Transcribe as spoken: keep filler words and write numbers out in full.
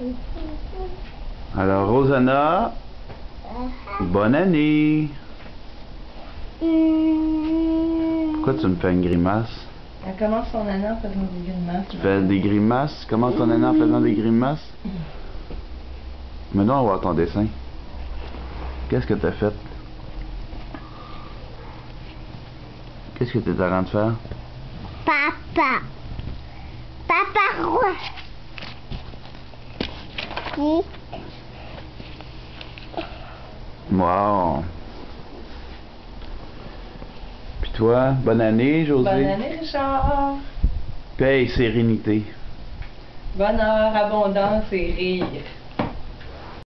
Alors, Rosanna, bonne année. Pourquoi tu me fais une grimace? Elle commence son année en faisant des grimaces. Tu fais des grimaces? Commence ton année en faisant des grimaces? Maintenant, on va voir ton dessin. Qu'est-ce que t'as fait? Qu'est-ce que t'es en train de faire? Papa. Papa roi. Qui? Wow. Puis toi, bonne année, José. Bonne année, Richard. Paix et sérénité. Bonheur, abondance et rire.